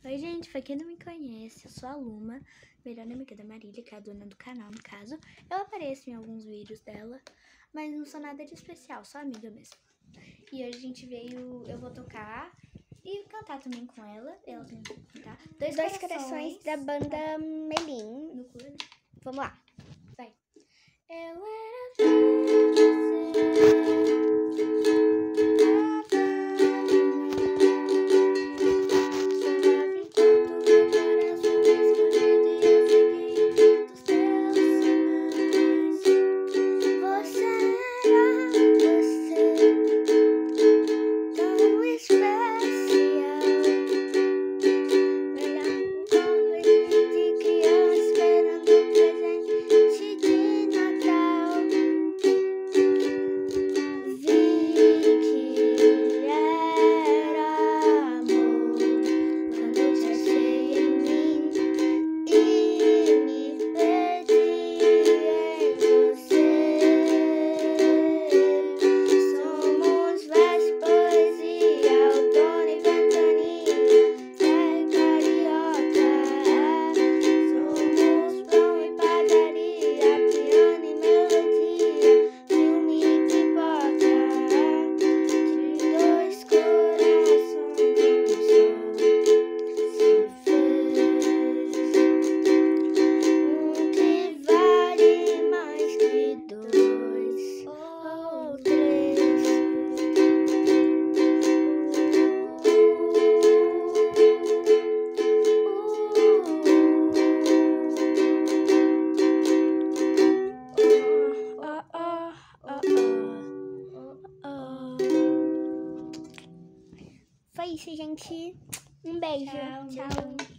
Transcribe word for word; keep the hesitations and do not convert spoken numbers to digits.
Oi, gente, pra quem não me conhece, eu sou a Luma, melhor amiga da Marília, que é a dona do canal, no caso. Eu apareço em alguns vídeos dela, mas não sou nada de especial, só amiga mesmo. E hoje a gente veio, eu vou tocar e cantar também com ela, ela também vai cantar. Dois, Dois corações, corações da banda Melin. no ukulele. Vamos lá. Vai. Eu era ver você. Foi isso, gente. Um beijo. Tchau. Tchau.